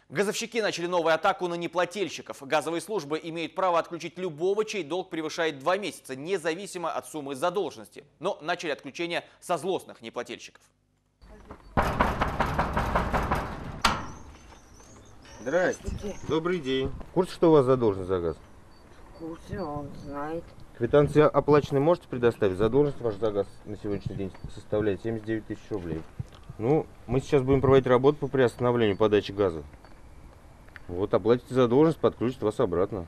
Газовщики начали новую атаку на неплательщиков. Газовые службы имеют право отключить любого, чей долг превышает 2 месяца, независимо от суммы задолженности. Но начали отключение со злостных неплательщиков. Здрасте. Добрый день. В курсе, что у вас задолженность за газ? В курсе, он знает. Квитанции оплаченные можете предоставить? Задолженность ваш за газ на сегодняшний день составляет 79 тысяч рублей. Ну, мы сейчас будем проводить работу по приостановлению подачи газа. Вот, оплатите задолженность, подключат вас обратно.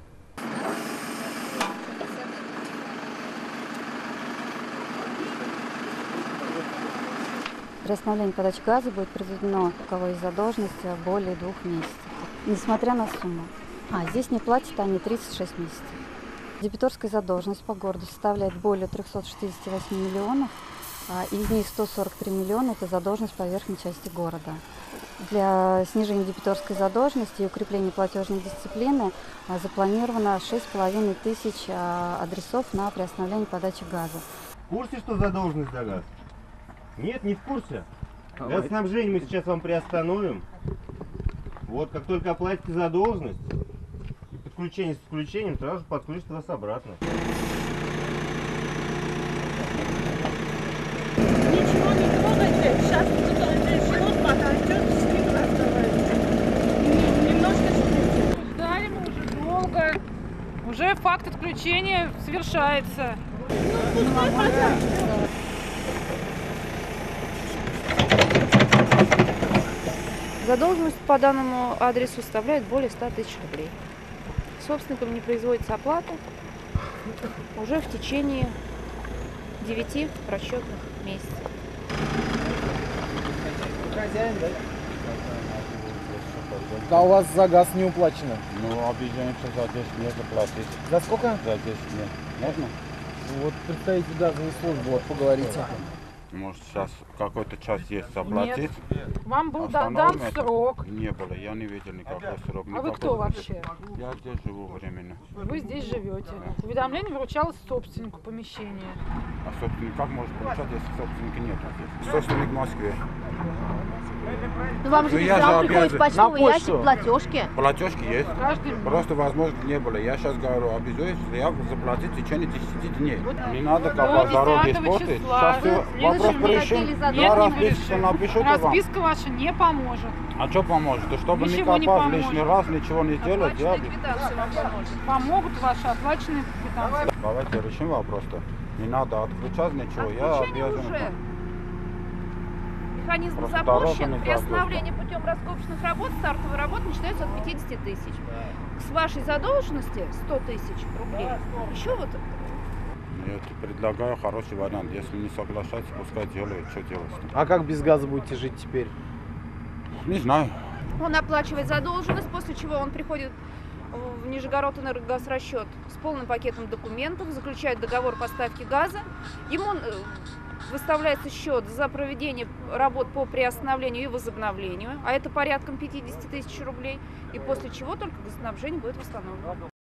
Приостановление подачи газа будет произведено, у кого есть задолженность более 2 месяцев, несмотря на сумму. Здесь не платят они 36 месяцев. Дебиторская задолженность по городу составляет более 368 миллионов, из них 143 миллиона – это задолженность по верхней части города. Для снижения дебиторской задолженности и укрепления платежной дисциплины запланировано 6,5 тысяч адресов на приостановление подачи газа. В курсе, что задолженность за газ? Нет, не в курсе. Газоснабжение мы сейчас вам приостановим. Вот, как только оплатите задолженность, и подключение с включением, сразу же подключат вас обратно. Ничего не трогайте, сейчас кто-то начнет, подойдет, с ним разговаривать. Немножко ждите. Ждали мы уже долго. Уже факт отключения совершается. Пускай, пожалуйста. Задолженность по данному адресу составляет более 100 тысяч рублей. Собственникам не производится оплата уже в течение 9 расчетных месяцев. Да, у вас за газ не уплачено. Ну, объединяемся за 10 дней заплатить. За сколько? За 10 дней. Можно? Вот представитель газовой службы, вот поговорите. Может, сейчас какой-то час есть заплатить? Вам был дан Остановим это? срок. Не было, я не видел никакой срок. А вы кто вообще? Я здесь живу временно. Вы здесь живете. Уведомление вручалось собственнику помещения. А собственник как может получать, если собственника нет здесь? Собственник в Москве. Ну вам же Ну, я писал, же приходит в обязан. почтовый На ящик почту. платежки. Платежки есть. Каждый Просто возможности не было. Я сейчас говорю, обязуюсь я заплатить в течение 10 дней. Не надо копать дороги 10 испортить. числа. Сейчас все Следующим вопрос не порешим. хотели Я задолженность. расписку напишу вам. Расписка ваша не поможет. А что поможет? То чтобы Ничего не не копать поможет. лишний раз, ничего не сделать, я... Помогут ваши оплаченные квитанции. Давайте решим вопрос-то. Не надо отключать ничего, я обязан... Механизм Просто запущен. дорога не Приостановление путем раскопочных работ, стартовые работы начинаются от 50 тысяч. С вашей задолженности 100 тысяч рублей. Еще вот Нет, предлагаю хороший вариант. Если не соглашается, пускай делает, что делать. А как без газа будете жить теперь? Не знаю. он оплачивает задолженность, после чего он приходит в Нижегородэнергосрасчет с полным пакетом документов, заключает договор поставки газа. Ему выставляется счет за проведение работ по приостановлению и возобновлению, а это порядком 50 тысяч рублей, и после чего только газоснабжение будет восстановлено.